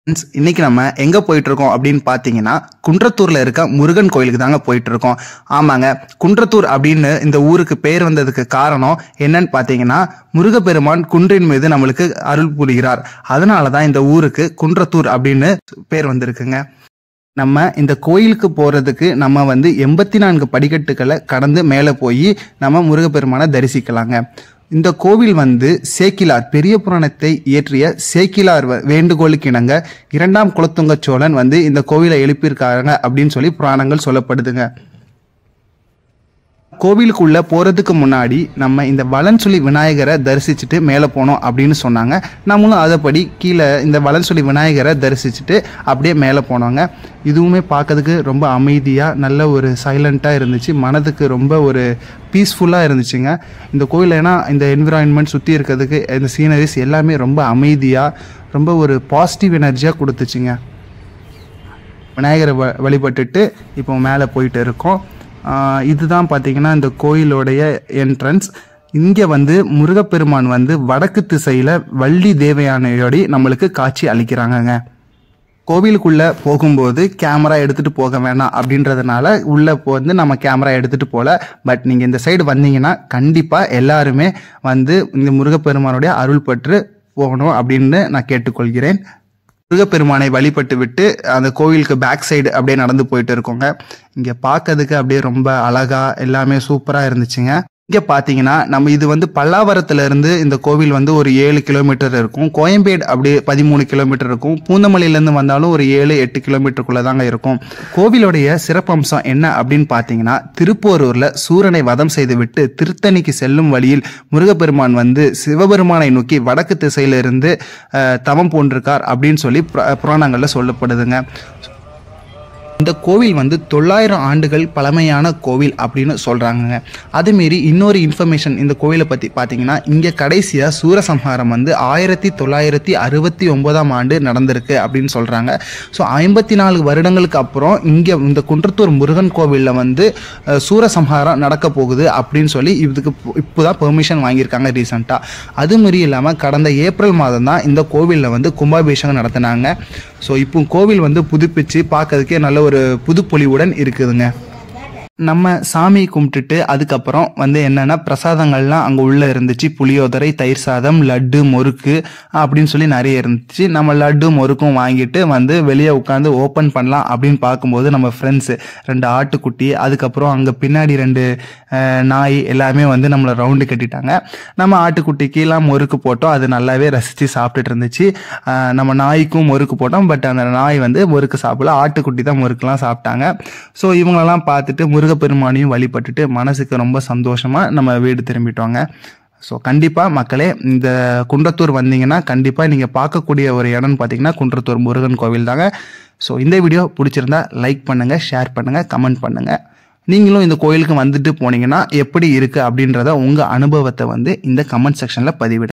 இன்னைக்கு நம்ம எங்க போயிட்டு இருக்கோம் அப்படின்னு பாத்தீங்கன்னா குன்றத்தூர்ல இருக்க முருகன் கோயிலுக்கு தாங்க போயிட்டு இருக்கோம். ஆமாங்க, குன்றத்தூர் அப்படின்னு இந்த ஊருக்கு பேர் வந்ததுக்கு காரணம் என்னன்னு பாத்தீங்கன்னா முருகப்பெருமான் குன்றின் மீது நம்மளுக்கு அருள் புரிகிறார். அதனாலதான் இந்த ஊருக்கு குன்றத்தூர் அப்படின்னு பேர் வந்திருக்குங்க. நம்ம இந்த கோயிலுக்கு போறதுக்கு நம்ம 84 படிக்கட்டுகளை கடந்து மேலே போய் நம்ம முருகப்பெருமானை தரிசிக்கலாங்க. இந்த கோவில் சேக்கிலார் பெரிய புராணத்தை இயற்றிய சேக்கிலார் வேண்டுகோளுக்கு இணங்க 2ஆம் குலோத்துங்க சோழன் இந்த கோவிலை எழுப்பியிருக்காங்க அப்படின்னு சொல்லி புராணங்கள் சொல்லப்படுதுங்க. கோவிலுக்குள்ள போறதுக்கு முன்னாடி நம்ம இந்த வலன்சுழி விநாயகரை தரிசிச்சுட்டு மேலே போனோம் அப்படின்னு சொன்னாங்க. நம்மளும் அதைப்படி கீழே இந்த வலன்சுழி விநாயகரை தரிசிச்சுட்டு அப்படியே மேலே போனோங்க. இதுவுமே பார்க்கறதுக்கு ரொம்ப அமைதியாக நல்ல ஒரு சைலண்ட்டாக இருந்துச்சு. மனதுக்கு ரொம்ப ஒரு பீஸ்ஃபுல்லாக இருந்துச்சுங்க இந்த கோயில். ஏன்னா இந்த என்விரான்மெண்ட் சுற்றி இருக்கிறதுக்கு இந்த சீனரிஸ் எல்லாமே ரொம்ப அமைதியாக ரொம்ப ஒரு பாசிட்டிவ் எனர்ஜியாக கொடுத்துச்சுங்க. விநாயகரை வழிபட்டுட்டு இப்போ மேலே போயிட்டு இருக்கோம். இதுதான் பார்த்தீங்கன்னா இந்த கோயிலோடைய என்ட்ரன்ஸ். இங்கே முருகப்பெருமான் வடக்கு திசையில் வள்ளி தேவயானையோடி நம்மளுக்கு காட்சி அளிக்கிறாங்கங்க. கோவிலுக்குள்ளே போகும்போது கேமரா எடுத்துகிட்டு போக வேணாம் அப்படின்றதுனால உள்ளே நம்ம கேமரா எடுத்துகிட்டு போகல. பட் நீங்கள் இந்த சைடு வந்தீங்கன்னா கண்டிப்பாக எல்லாருமே இந்த முருகப்பெருமானுடைய அருள் பெற்று போகணும் அப்படின்னு நான் கேட்டுக்கொள்கிறேன். முருகப்பெருமானை வழிபட்டு விட்டு அந்த கோவிலுக்கு பேக் சைடு அப்படியே நடந்து போயிட்டு இருக்கோங்க. இங்கே பார்க்கறதுக்கு அப்படியே ரொம்ப அழகா எல்லாமே சூப்பராக இருந்துச்சுங்க. இங்கே பார்த்தீங்கன்னா நம்ம இது பல்லாவரத்துல இருந்து இந்த கோவில் ஒரு 7 கிலோமீட்டர் இருக்கும். கோயம்பேடு அப்படியே 13 கிலோமீட்டர் இருக்கும். பூந்தமல்லியிலேருந்து வந்தாலும் ஒரு 7-8 கிலோமீட்டருக்குள்ள தாங்க இருக்கும். கோவிலுடைய சிறப்பம்சம் என்ன அப்படின்னு பார்த்தீங்கன்னா திருப்போரூர்ல சூரனை வதம் செய்து விட்டு திருத்தணிக்கு செல்லும் வழியில் முருகப்பெருமான் சிவபெருமானை நோக்கி வடக்கு திசையிலிருந்து தவம் பூண்டிருக்கார் அப்படின்னு சொல்லி புராணங்கள்ல சொல்லப்படுதுங்க. இந்த கோவில் 900 ஆண்டுகள் பழமையான கோவில் அப்படின்னு சொல்கிறாங்க. அதுமாரி இன்னொரு இன்ஃபர்மேஷன் இந்த கோவிலை பற்றி பார்த்தீங்கன்னா இங்கே கடைசியாக சூரசம்ஹாரம் 1969ஆம் ஆண்டு நடந்திருக்கு அப்படின்னு சொல்கிறாங்க. ஸோ 54 வருடங்களுக்கு அப்புறம் இங்கே இந்த குன்றத்தூர் முருகன் கோவிலில் சூரசம்ஹாரம் நடக்க போகுது அப்படின்னு சொல்லி இதுக்கு இப்போ தான் பெர்மிஷன் வாங்கியிருக்காங்க ரீசெண்டாக. அதுமாரி இல்லாமல் கடந்த ஏப்ரல் மாதம் தான் இந்த கோவிலில் கும்பாபிஷேகம் நடத்தினாங்க. ஸோ இப்போ கோவில் புதுப்பிச்சு பார்க்கறதுக்கே நல்ல ஒரு புதுப்பொலிவுடன் இருக்குதுங்க. நம்ம சாமி கும்பிட்டுட்டு அதுக்கப்புறம் என்னென்னா பிரசாதங்கள்லாம் அங்கே உள்ளே இருந்துச்சு. புளியோதரை, தயிர் சாதம், லட்டு, முறுக்கு அப்படின்னு சொல்லி நிறைய இருந்துச்சு. நம்ம லட்டு முறுக்கும் வாங்கிட்டு வெளியே உட்காந்து ஓப்பன் பண்ணலாம் அப்படின்னு பார்க்கும்போது நம்ம ஃப்ரெண்ட்ஸு 2 ஆட்டுக்குட்டி அதுக்கப்புறம் அங்கே பின்னாடி 2 நாய் எல்லாமே நம்மளை ரவுண்டு கட்டிட்டாங்க. நம்ம ஆட்டுக்குட்டிக்கெல்லாம் முறுக்கு போட்டோம். அது நல்லாவே ரசித்து சாப்பிட்டுட்டு இருந்துச்சு. நம்ம நாய்க்கும் முறுக்கு போட்டோம். பட் அந்த நாய் முறுக்கு சாப்பிடல. ஆட்டுக்குட்டி தான் முறுக்குலாம் சாப்பிட்டாங்க. ஸோ இவங்களெல்லாம் பார்த்துட்டு முருகப்பெருமானையும் வழிபட்டுட்டு மனசுக்கு ரொம்ப சந்தோஷமா நம்ம வீடு திரும்பிட்டோங்க. ஸோ கண்டிப்பாக மக்களே இந்த குன்றத்தூர் வந்தீங்கன்னா கண்டிப்பாக நீங்கள் பார்க்கக்கூடிய ஒரு இடம்னு பார்த்தீங்கன்னா குன்றத்தூர் முருகன் கோவில் தாங்க. ஸோ இந்த வீடியோ பிடிச்சிருந்தா லைக் பண்ணுங்கள், ஷேர் பண்ணுங்கள், கமெண்ட் பண்ணுங்கள். நீங்களும் இந்த கோயிலுக்கு வந்துட்டு போனீங்கன்னா எப்படி இருக்குது அப்படின்றத உங்கள் அனுபவத்தை இந்த கமெண்ட் செக்ஷனில் பதிவிடுங்க.